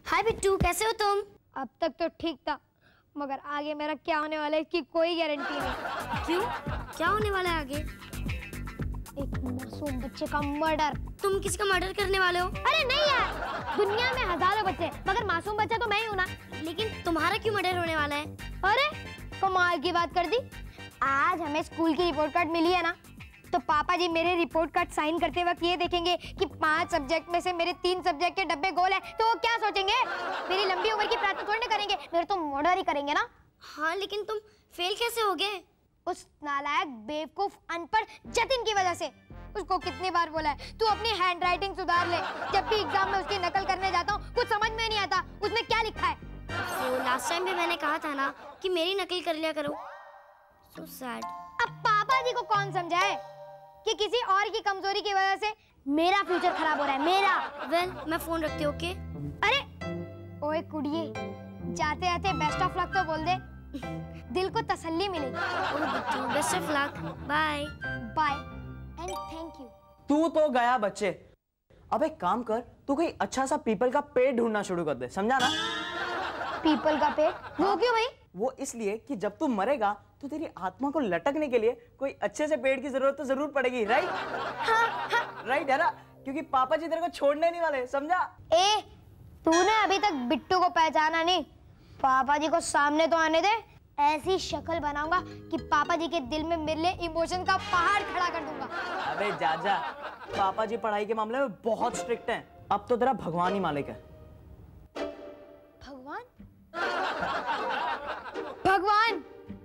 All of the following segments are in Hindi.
हाय बिट्टू, कैसे हो तुम? अब तक तो ठीक था, मगर आगे मेरा क्या होने वाला है इसकी कोई गारंटी नहीं। क्यों? क्या होने वाला है आगे? एक मासूम बच्चे का मर्डर। तुम किसी का मर्डर करने वाले हो? अरे नहीं यार, दुनिया में हजारों बच्चे, मगर मासूम बच्चा तो मैं ही हूँ ना। लेकिन तुम्हारा क्यों मर्डर होने वाला है? अरे कमाल की बात कर दी। आज हमें स्कूल की रिपोर्ट कार्ड मिली है ना, तो पापा जी मेरे रिपोर्ट कार्ड साइन करते वक्त ये देखेंगे कि 5 सब्जेक्ट में से मेरे 3 सब्जेक्ट के डब्बे गोल है, तो वो क्या सोचेंगे? मेरी लंबी उम्र की प्रार्थना थोड़ी ना करेंगे, मेरे तो मर्डर ही करेंगे ना। हाँ, लेकिन तुम फेल कैसे होगे? उस नालायक बेवकूफ अनपढ़ जतिन की वजह से। उसको कितनी बार बोला है तू अपनी हैंडराइटिंग सुधार ले। जब भी एग्जाम में उसकी नकल करने जाता हूँ कुछ समझ में नहीं आता उसमें क्या लिखा है। तो लास्ट टाइम भी मैंने कहा था ना कि मेरी नकल कर लिया करो। So sad. अब पापा जी को कौन समझाए कि किसी और की कमजोरी की वजह से मेरा फ्यूचर खराब हो रहा है, मेरा। वेल, मैं फोन रखती हूँ, ओके? अरे ओए कुड़िए, जाते जाते बेस्ट ऑफ लक तो बोल दे, दिल को तसल्ली मिलेगी। Oh Bittu, best of luck. Bye bye and thank you. तू तो गया बच्चे। अब एक काम कर, तू कोई अच्छा सा पीपल का पेड़ ढूंढना शुरू कर दे, समझा ना? पीपल का पेड़? वो क्यों भाई? वो इसलिए कि जब तू मरेगा तो तेरी आत्मा को लटकने के लिए कोई अच्छे से पेड़ की जरूरत तो जरूर पड़ेगी, राइट? हाँ। राइट है ना? क्योंकि पापा जी तेरे को छोड़ने नहीं वाले, समझा? ए, तूने अभी तक बिट्टू को पहचाना नहीं। पापा जी को सामने तो आने दे, ऐसी शक्ल बनाऊंगा कि पापा जी के दिल में मेरे लिए इमोशन का पहाड़ खड़ा कर दूंगा। अबे जा, पापा जी पढ़ाई के मामले में बहुत स्ट्रिक्ट हैं। अब तो तेरा भगवान ही मालिक है। भगवान? भगवान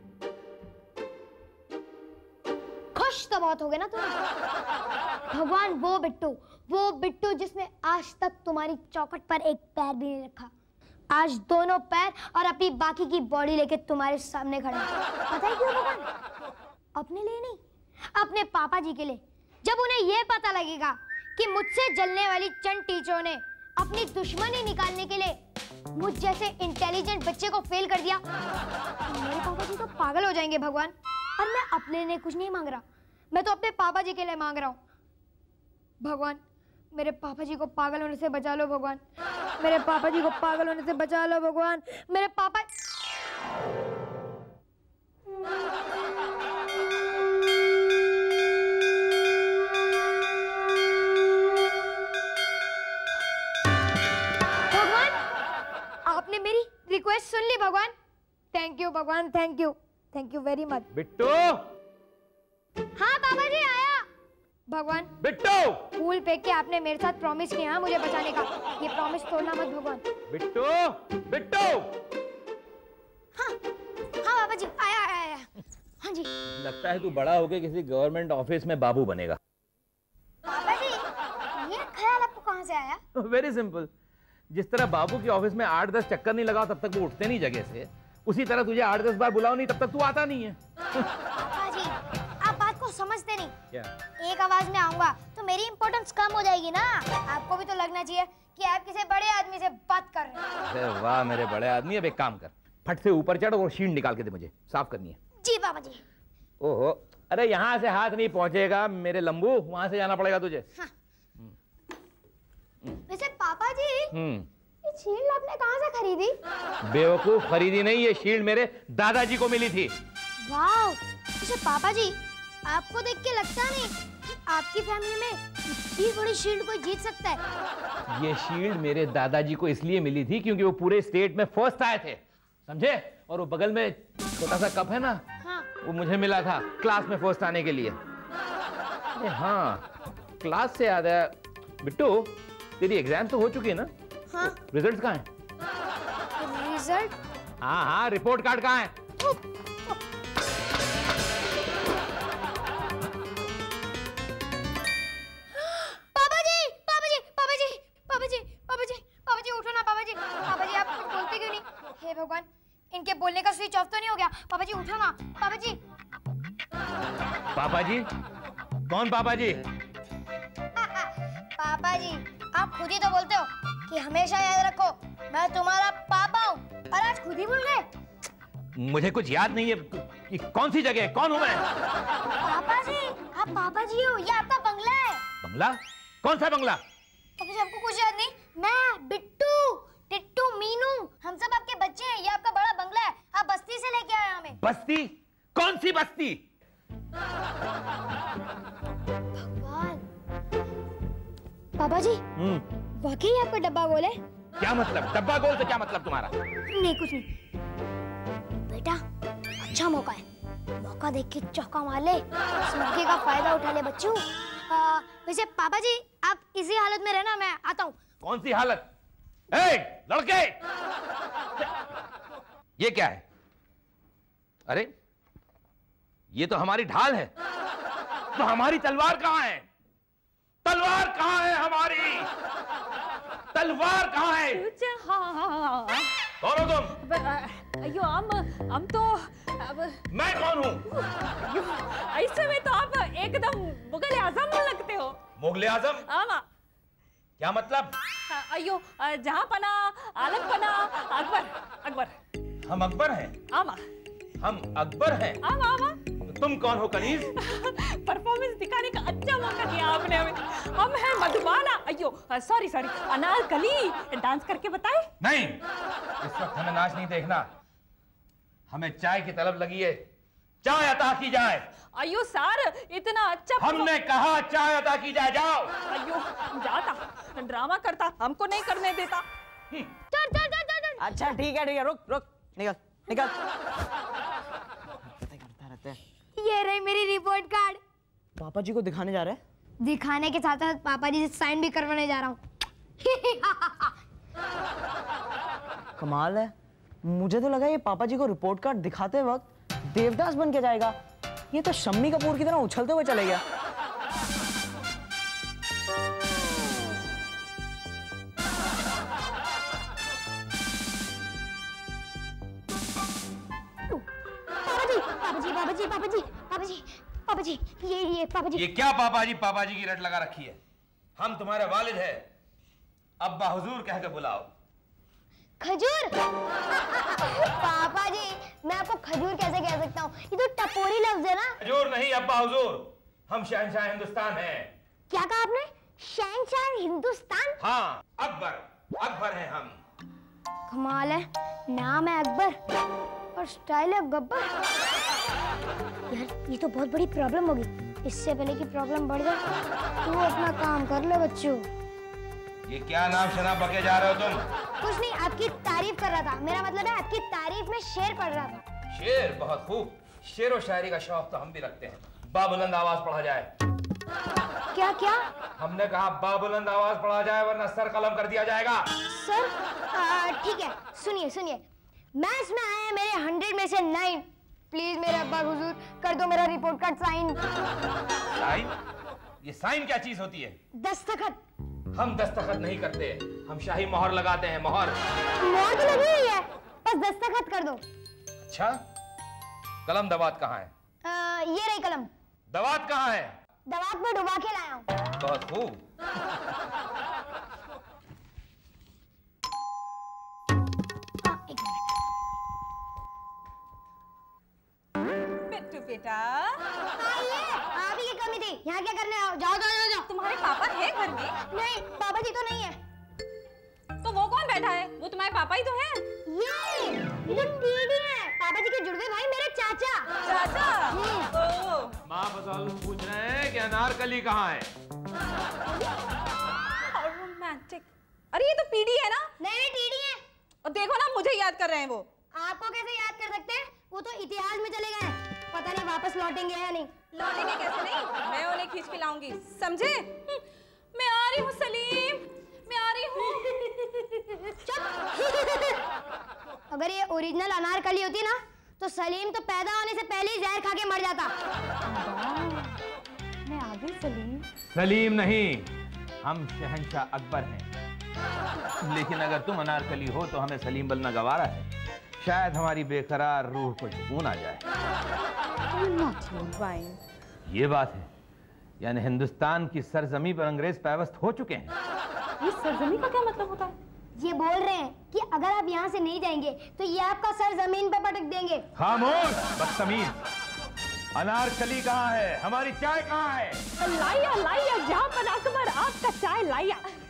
खुश तो बहुत हो गए ना तुम। भगवान वो बिट्टू जिसने आज तक तुम्हारी चौखट पर एक पैर भी नहीं रखा, आज दोनों पैर और अपनी बाकी की बॉडी लेके तुम्हारे सामने खड़ा है। पता है क्यों भगवान? अपने लिए नहीं, अपने पापा जी के लिए। जब उन्हें यह पता लगेगा कि मुझसे जलने वाली चंद टीचरों ने अपनी दुश्मनी निकालने के लिए मुझ जैसे इंटेलिजेंट बच्चे को फेल कर दिया, तो मेरे पापा जी तो पागल हो जाएंगे भगवान। और मैं अपने लिए कुछ नहीं मांग रहा, मैं तो अपने पापा जी के लिए मांग रहा हूँ। भगवान, मेरे पापा जी को पागल होने से बचा लो भगवान। मेरे पापा जी को पागल होने से बचा लो भगवान। मेरे पापा भगवान, आपने मेरी रिक्वेस्ट सुन ली भगवान। थैंक यू भगवान, thank you very much. Bittu! हाँ पापा जी आया। भगवान, बिट्टू! फूल फेंक के आपने मेरे साथ प्रॉमिस किया मुझे बचाने का, ये प्रॉमिस तोड़ना मत भगवान। बिट्टू! बिट्टू! हाँ पापा जी आया। हाँ जी। लगता है तू बड़ा होके किसी गवर्नमेंट ऑफिस में बाबू बनेगा। पापा जी, ये ख्याल आपको कहाँ से आया? Very simple. जिस तरह बाबू के ऑफिस में 8-10 चक्कर नहीं लगाओ तब तक वो उठते नहीं जगह से, उसी तरह तुझे 8-10 बार बुलाओ नहीं तब तक तू आता नहीं है। पापा जी, आप बात को समझते नहीं। क्या? एक आवाज में आऊंगा तो मेरी इंपॉर्टेंस कम हो जाएगी ना। आपको भी तो लगना चाहिए कि आप किसी बड़े आदमी से बात कर रहे हैं। अरे वाह मेरे बड़े आदमी, अब एक काम कर, फट से ऊपर चढ़ और शीट निकाल के दे, मुझे साफ करनी है। जी पापा जी। ओहो, अरे यहाँ से हाथ नहीं पहुंचेगा मेरे लंबू, वहां से जाना पड़ेगा तुझे। हाँ। वैसे पापा जी, ये शील्ड आपने कहाँ से खरीदी? बेवकूफ, खरीदी नहीं, ये शील्ड मेरे दादाजी को मिली थी। वाह! अच्छा पापा जी, आपको देख के लगता नहीं कि आपकी फैमिली में इतनी बड़ी शील्ड कोई जीत सकता है। ये शील्ड मेरे दादाजी को इसलिए मिली थी क्योंकि वो पूरे स्टेट में फर्स्ट आए थे, समझे? और वो बगल में छोटा सा कप है ना, हाँ। वो मुझे मिला था क्लास में फर्स्ट आने के लिए। अरे हाँ, क्लास से याद है बिट्टू, तेरी एग्जाम तो हो चुकी है ना? हाँ। रिजल्ट कहाँ है? रिजल्ट? हाँ, रिपोर्ट कार्ड कहाँ है? पापा जी उठो ना पापा जी। पापा जी आप कुछ बोलते क्यों नहीं? हे भगवान, इनके बोलने का स्विच ऑफ तो नहीं हो गया? पापा जी उठो ना। पापा जी। पापा जी? कौन पापा जी? पापा जी, आप खुद ही तो बोलते हो कि हमेशा याद रखो मैं तुम्हारा पापा हूँ, और आज खुद ही भूल गए। मुझे कुछ याद नहीं है कि कौन सी जगह है, कौन हूँ मैं? पापा जी, आप पापा जी हो, ये आपका बंगला है। बंगला? कौन सा बंगला? पापा जी आपको कुछ याद नहीं? मैं बिट्टू, टिट्टू बस्ती? कौन सी बस्ती? भगवान, पापा जी वाकई आपका डब्बा गोल है? क्या मतलब? डब्बा गोल से क्या मतलब तुम्हारा? नहीं कुछ नहीं बेटा, अच्छा मौका है, मौका देख के चौका मार ले, इस मौके का फायदा उठा ले बच्चों। वैसे पापा जी आप इसी हालत में रहना, मैं आता हूँ। कौन सी हालत? लड़के, ये क्या है? अरे ये तो हमारी ढाल है, तो हमारी तलवार कहां है? तलवार कहां है हमारी? तलवार कहां है? कौन हो तुम? अयो हम तो मैं कौन हूं? ऐसे में तो आप एकदम मुगल आजम लगते हो। मुगल आजम? आमा। क्या मतलब? अयो जहां पना, आलम पना, अकबर अकबर। हम अकबर हैं? आमा। हम अकबर हैं? आमा आमा। तुम कौन हो कनीज? परफॉर्मेंस दिखाने का अच्छा मौका दिया आपने हमें। हम हैं मधुबाला, अयो सॉरी अनारकली। डांस करके बताए? नहीं, इस वक्त हमें नाच नहीं देखना, हमें चाय की तलब लगी है, चाय अता की जाए। अयो सर इतना अच्छा। हमने कहा चाय अता की जाए, जाओ। अयो जाता, ड्रामा करता, हमको नहीं करने देता। अच्छा ठीक है, रुक रुक, निकल निकल। करता रहता है। ये रही मेरी रिपोर्ट कार्ड। पापा जी को दिखाने जा रहे हैं? दिखाने के साथ साथ पापा जी से साइन भी करवाने जा रहा हूँ। कमाल है, मुझे तो लगा ये पापा जी को रिपोर्ट कार्ड दिखाते वक्त देवदास बन के जाएगा, ये तो शम्मी कपूर की तरह उछलते हुए चले गया। पापा जी ये पापा जी। ये क्या पापा जी की रट लगा रखी है? हम तुम्हारे वालिद हैं, अब्बा हुजूर कह के बुलाओ। खजूर? पापा जी मैं आपको खजूर कैसे कह सकता हूँ, ये तो टपोरी लफ्ज है ना। खजूर नहीं अब्बा हुजूर, हम शहंशाह हिंदुस्तान हैं। क्या कहा आपने? शहंशाह हिंदुस्तान? हाँ, अकबर हैं हम। कमाल है, नाम है अकबर और स्टाइल है गब्बर। यार ये तो बहुत बड़ी प्रॉब्लम होगी, इससे पहले की प्रॉब्लम बढ़ जाए तो अपना काम कर लो बच्चों। ये क्या नाम शनाब बके जा रहे हो तुम? कुछ नहीं, आपकी तारीफ कर रहा था, मेरा मतलब है आपकी तारीफ में शेर पढ़ रहा था। शेर? बहुत खूब, शेर और शायरी का शौक तो हम भी रखते हैं। बाबुलंद आवाज पढ़ा जाए। क्या क्या? हमने कहा बाबुलंद आवाज पढ़ा जाए, वरना सर कलम कर दिया जाएगा। सर ठीक है, सुनिए मैथ्स में आए हैं मेरे 100 में से 9। प्लीज मेरे अब्बा हुजूर कर दो मेरा रिपोर्ट कार्ड साइन। साइन? ये साइन क्या चीज होती है? दस्तखत। हम दस्तखत नहीं करते, हम शाही मोहर लगाते हैं। मोहर मोहर तो लगी हुई है, बस दस्तखत कर दो। अच्छा, कलम दवात कहाँ है? ये रही कलम। दवात कहाँ है? दवात में डुबा के लाया हूँ। बहुत खूब। एक मिनट। बिट्टू बेटा, आप ही की कमी थी, यहाँ क्या करने आओ? जाओ। तुम्हारे पापा है घर में? नहीं, पापा जी तो नहीं है। तो वो कौन बैठा है? वो तुम्हारे पापा ही तो हैं। ये तो टीडी है, पापा जी के जुड़वे भाई मेरे चाचा। चाचा? माँ बसाल पूछ रहे हैं कि अनारकली कहाँ है? रोमांटिक। अरे ये तो पीडी है ना? नहीं टीडी है। और देखो ना, मुझे याद कर रहे हैं वो। आपको कैसे याद कर सकते हैं? वो तो इतिहास में चले गए, पता नहीं वापस लौटेंगे या नहीं। लौटेंगे कैसे नहीं, मैं उन्हें खींच के लाऊंगी, समझे? मैं आ रही हूँ सलीम, मैं आ रही हूँ। चुप। अगर ये ओरिजिनल अनारकली होती ना तो सलीम तो पैदा होने से पहले ही जहर खा के मर जाता। मैं आ गई सलीम। सलीम नहीं, हम शहंशाह अकबर हैं। लेकिन अगर तुम अनारकली हो तो हमें सलीम बनना गवारा है, शायद हमारी बेकरार रूह को सुकून आ जाए। ये बात है, यानी हिंदुस्तान की सरजमी पर अंग्रेज पैवस्त हो चुके हैं। ये सरजमी का क्या मतलब होता है? ये बोल रहे हैं कि अगर आप यहाँ से नहीं जाएंगे तो ये आपका सर जमीन पे पटक देंगे। खामोश बदतमीज, अनारकली कहाँ है? हमारी चाय कहाँ है? लाया जहाँ पर अकबर आपका चाय लाया।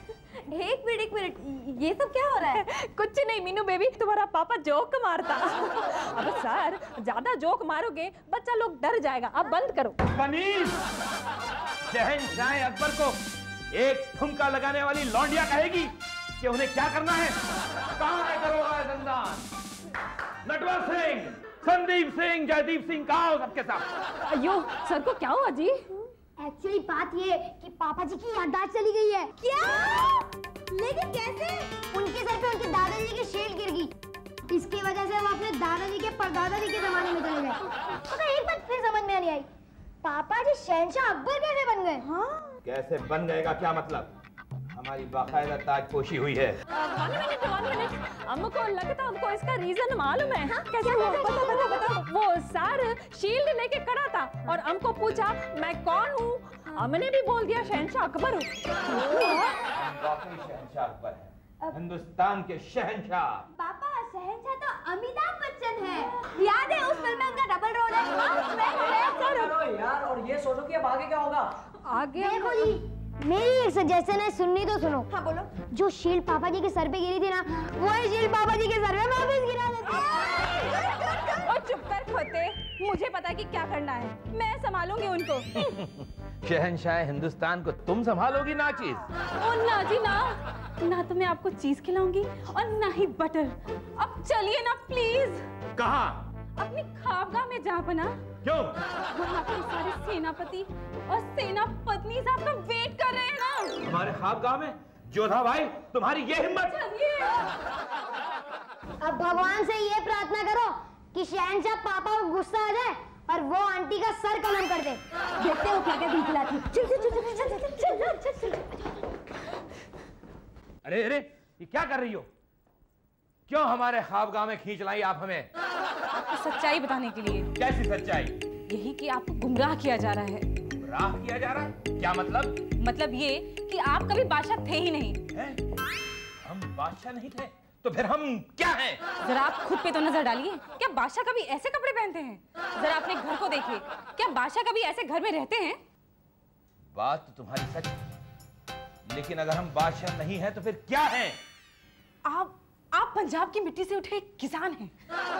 एक मिनट, ये सब क्या हो रहा है? कुछ नहीं मीनू बेबी, तुम्हारा पापा जोक मारता। अब सर ज्यादा जोक मारोगे बच्चा लोग डर जाएगा, अब बंद करो। बनीर, शहंशाह अकबर को एक ठुमका लगाने वाली लौंडिया कहेगी कि उन्हें क्या करना है? कहां है दरोगा जंदान? नटवर सिंह, संदीप सिंह, जयदीप सिंह, कहाँ हो सबके साथ? अयो सर को क्या हुआ जी? एक्चुअली बात ये कि पापा जी की याददाश्त चली गई है। क्या? लेकिन कैसे? उनके सर पे उनके दादाजी की शील्ड गिर गई। इसकी वजह से वो अपने दादाजी के परदादाजी के जमाने में चले गए। तो एक बात फिर समझ में नहीं आई, पापा जी शहंशाह अकबर कैसे बन गए? हाँ? कैसे बन गए का क्या मतलब? हमारी बाकायदा ताजपोशी हुई है। 1 मिनट, हमको लगता हमको इसका रीजन मालूम है। हाँ? कैसे हुआ? बताओ। वो सर शील्ड लेके खड़ा था और हमको पूछा मैं कौन हूँ, हमने भी बोल दिया शहंशाह अकबर हूँ। वाकई शहंशाह अकबर है, हिंदुस्तान के शहंशाह। पापा शहंशाह तो अमिताभ बच्चन है, याद है उस फिल्म में उनका डबल रोल है। यार, और ये सोचो कि अब आगे क्या होगा? आगे देखो जी, मेरी एक सजेशन है, सुननी तो सुनो। हाँ बोलो। जो शील्ड पापा जी के सर पे गिरी थी ना, वही शील्ड पापा जी के सर पे वापस गिरा देते। और चुप कर खोते, मुझे पता है कि क्या करना है, मैं संभालूंगी उनको। शहंशाह हिंदुस्तान को तुम संभालोगी नाचीज? ओ ना जी ना तो मैं आपको चीज खिलाऊंगी और ना ही बटर। अब चलिए ना प्लीज। कहाँ? अपनी ख्वाबगाह में जा बना। क्यों? वहाँ पे सारे सेनापति और सेनापत्नी साहब का वेट कर रहे हैं ना। हमारे ख्वाबगाह में? जोधा भाई, तुम्हारी ये हिम्मत? चलिए। अब भगवान से ये प्रार्थना करो कि शहंशाह पापा को गुस्सा आ जाए और वो आंटी का सर कलम कर दे। देखते हो क्या क्या दिखलाती। चल। अरे अरे, ये क्या कर रही हो? क्यों हमारे ख्वाबगाह में खींच लाई आप हमें? आपको सच्चाई बताने के लिए। कैसी सच्चाई? यही कि आपको गुमराह किया जा रहा है। गुमराह किया जा रहा है? क्या मतलब? मतलब ये कि आप कभी बादशाह थे ही नहीं। है? हम बादशाह नहीं थे तो फिर हम क्या हैं? जरा आप खुद पे तो नजर डालिए, क्या बादशाह कभी ऐसे कपड़े पहनते हैं? जरा अपने घर को देखिए, क्या बादशाह कभी ऐसे घर में रहते हैं? बात तो तुम्हारी सच है, लेकिन अगर हम बादशाह नहीं हैं तो फिर क्या हैं? आप पंजाब की मिट्टी से उठे एक किसान हैं।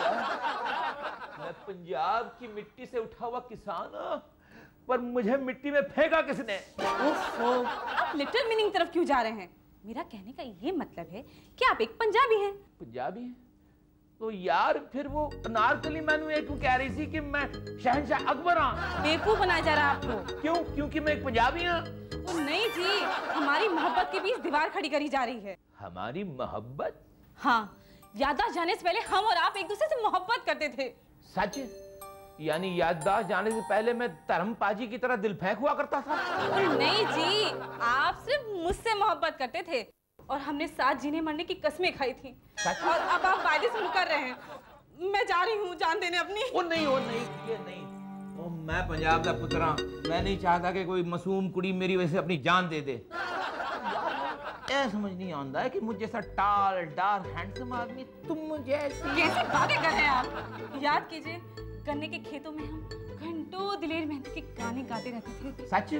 मैं पंजाब की मिट्टी से उठा हुआ किसान हूं, पर मुझे मिट्टी में फेंका किसने? ओफो, आप लिटिल मीनिंग तरफ क्यों जा रहे हैं? मेरा कहने का ये मतलब है कि आप एक पंजाबी हैं। पंजाबी है? तो यार फिर वो अनारकली मैनू ये क्यों कह रही थी कि मैं शहंशाह अकबर हूं? बेवकूफ बनाया जा रहा है आपको। क्यों? क्योंकि मैं एक पंजाबी हूं? वो नहीं जी, हमारी मोहब्बत के बीच दीवार खड़ी करी जा रही है। हमारी मोहब्बत? हाँ, याददाश्त जाने से पहले हम और आप एक दूसरे से मोहब्बत करते थे। सच? यानी याददाश्त जाने से पहले मैं धर्मपाजी की तरह दिल फेंक हुआ करता था? नहीं जी, आप सिर्फ मुझसे मोहब्बत करते थे और हमने साथ जीने मरने की कस्में खाई थी। सच? और अब आप वायदे से मुकर रहे हैं। मैं जा रही हूँ जान देने अपनी। वो नहीं, ये नहीं। ओ, मैं पंजाब का पुत्र हूं, मैं नहीं चाहता कि कोई मासूम कुड़ी मेरी वजह से अपनी जान दे दे। यार समझ नहीं आता है कि मुझे जैसा टाल डार्क हैंडसम आदमी तुम मुझे ऐसी कैसी बातें कर रहे हैं आप? याद कीजिए, गन्ने के खेतों में हम घंटों दिलेर मेहंदी के गाने गाते रहते थे। सच?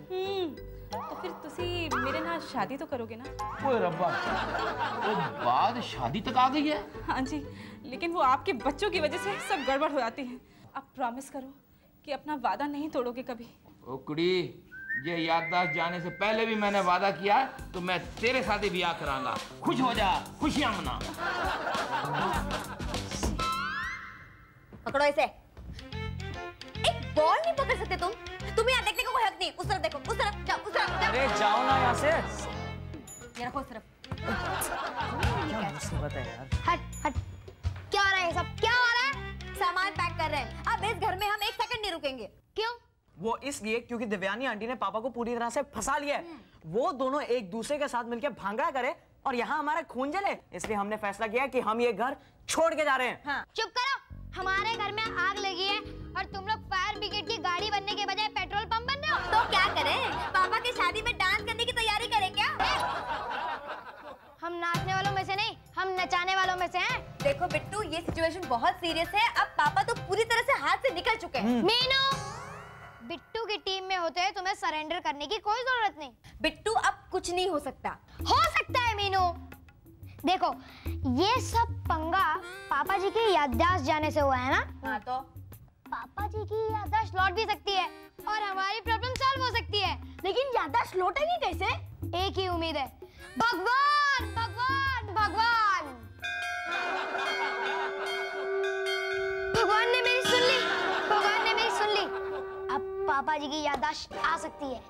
तो फिर तुसी मेरे नाल शादी तो करोगे ना? ओए रब्बा, वो बात शादी तक आ गई है? हाँ जी, लेकिन वो आपके बच्चों की वजह से सब गड़बड़ हो जाती है। आप प्रॉमिस करो कि अपना वादा नहीं तोड़ोगे कभी। ओ कुड़ी, ये याददाश्त जाने से पहले भी मैंने वादा किया तो मैं तेरे साथ ही ब्याह करांगा। खुश हो जा, खुशियां मना। पकड़ो इसे। एक बॉल नहीं पकड़ सकते तुम? तुम्हें यहाँ देखने को कोई हक नहीं। उस तरफ देखो, उस तरफ जाओ, उस तरफ जाओ। अरे जाओ ना यहाँ से। ये रखो उस तरफ। क्या मुसीबत है यार। हट। क्या हो रहा है सब? क्या हो रहा है? सामान पैक कर रहे हैं। अब इस घर में हम एक सेकंड नहीं रुकेंगे। क्यों? वो इसलिए क्योंकि दिव्यानी आंटी ने पापा को पूरी तरह से फंसा लिया है। वो दोनों एक दूसरे के साथ मिलकर भांगड़ा करे और यहाँ हमारा खून जले, इसलिए हमने फैसला किया कि हम ये घर छोड़ के जा रहे हैं। हाँ। चुप करो। हमारे घर में आग लगी है और तुम लोग फायर ब्रिगेड की गाड़ी बनने के बजाय पेट्रोल पंप बन रहे हो। तो क्या करें? पापा की शादी में डांस करने की तैयारी करें क्या? हम नाचने वालों में से नहीं, हम नचाने वालों में से हैं। देखो बिट्टू, ये सिचुएशन बहुत सीरियस है। अब पापा तो पूरी तरह से हाथ से निकल चुके हैं। मीनू, बिट्टू की टीम में होते तुम्हें सरेंडर करने की कोई जरूरत नहीं। बिट्टू, अब कुछ नहीं हो सकता। हो सकता आई नो। देखो ये सब पंगा पापा जी की याददाश्त जाने से हुआ है ना। हाँ तो पापा जी की याददाश्त लौट भी सकती है और हमारी प्रॉब्लम सॉल्व हो सकती है। लेकिन याददाश्त लौटेगी कैसे? एक ही उम्मीद है, भगवान भगवान भगवान। भगवान ने मेरी सुन ली, भगवान ने मेरी सुन ली। अब पापा जी की याददाश्त आ सकती है।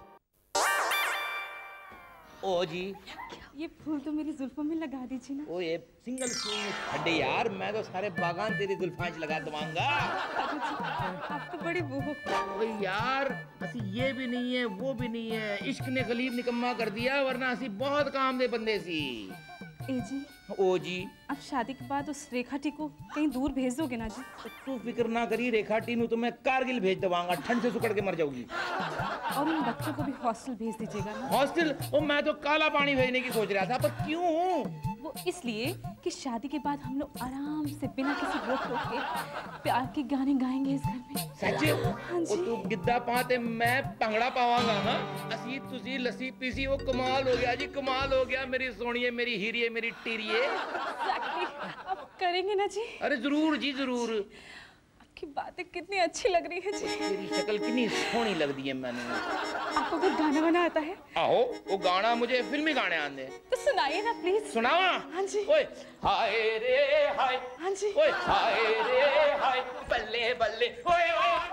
ओ जी, ये फूल तो मेरी जुल्फों में लगा दीजिए ना। ओ ये सिंगल फूल छड्डे यार, मैं तो सारे बागान तेरी जुल्फां च लगा दूंगा। आप तो बड़ी वो हो। ओए यार, असी ये भी नहीं है वो भी नहीं है, इश्क ने गलीब निकम्मा कर दिया, वरना असी बहुत काम दे बंदे सी। ए जी, ओ जी, अब शादी के बाद उस रेखाटी को कहीं दूर भेज दोगे ना जी? तू फिक्र ना करी, रेखा टीनू तो मैं कारगिल भेज दवांगा, ठंड से सुकड़ के मर जाऊंगी। और उन बच्चों को भी हॉस्टल भेज दीजिएगा ना। हॉस्टल? ओ मैं तो काला पानी भेजने की सोच रहा था, पर क्यों? वो इसलिए कि शादी के बाद हम लोग आराम से बिना किसी रोक टोक के प्यार के गाने गाएंगे इस घर में। सच्चे? हाँ जी। ओ तू गिद्दा पाते मैं भंगड़ा पावांगा ना। असी तुसी लस्सी पीसी, वो कमाल हो गया जी, कमाल हो गया। मेरी सोनिए, मेरी हीरिए, मेरी टीरिए। Exactly. अब करेंगे ना जी? अरे जरूर जी जरूर। आपकी बातें कितनी अच्छी लग रही है जी। तेरी शक्ल कितनी सोहनी लगती है मैंने। आपको कुछ गाना वाना आता है? आहो, वो गाना मुझे फिल्मी गाने आते हैं। तो सुनाइए ना प्लीज। सुनावा? हाँ जी। ओए हाय रे हाय, हाँ जी। ओए हाय रे हाय, बल्ले बल्ले, ओए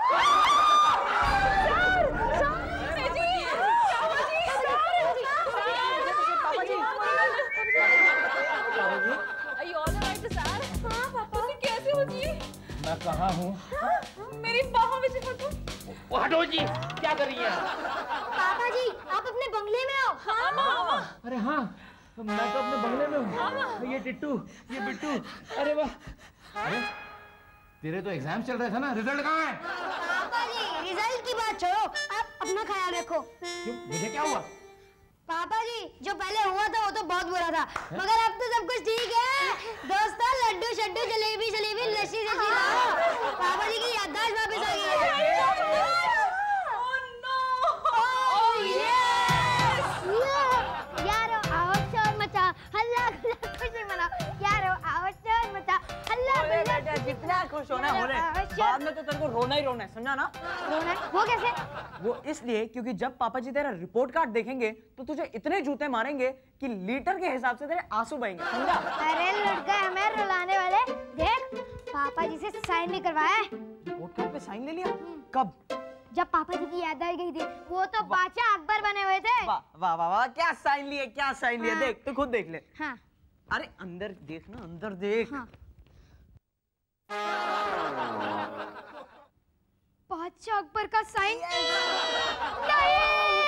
मैं कहाँ हूँ? मेरी बाहों में चिपक दो। हटो जी, क्या कर रही हैं? पापा जी आप अपने बंगले में हो। हाँ। अरे हाँ, मैं तो अपने बंगले में हूँ। ये टिट्टू, ये बिट्टू, अरे वाह। अरे तेरे तो एग्जाम चल रहे थे ना, रिजल्ट कहाँ है? पापा जी रिजल्ट की बात छोड़ो, आप अपना ख्याल रखो। क्यों, मुझे क्या हुआ? पापा जी जो पहले हुआ था वो तो बहुत बुरा था, मगर अब तो सब कुछ ठीक है। दोस्तों लड्डू शड्डू जलेबी जलेबी लस्सी शस्सी लाओ, पापा जी की याददाश्त वापस आ गई है। यारो आओ शोर मचा हल्ला गुल्ला खुशी मनाओ, यारो आओ शोर मचा हल्ला गुल्ला। जितना खुश होना है होने, बाद में तो तेरे को रोना ही रोना है, समझा ना? रोना है? वो कैसे? वो इसलिए क्योंकि जब पापा जी तेरा रिपोर्ट कार्ड देखेंगे तो तुझे इतने जूते मारेंगे कि लीटर के हिसाब से तेरे आंसू बहेंगे, समझा? अरे लड़का हमें रुलाने वाले, देख पापा जी से साइन भी करवाया है। रिपोर्ट कार्ड पे साइन ले लिया? कब? जब पापा जी की याद आई गई थी, वो तो बादशाह अकबर बने हुए थे। वाह वाह वाह वाह, क्या साइन लिए, क्या साइन लिए। हाँ। देख तू खुद देख ले। हाँ अरे अंदर देख ना, अंदर देख। हाँ। बादशाह अकबर का साइन नहीं।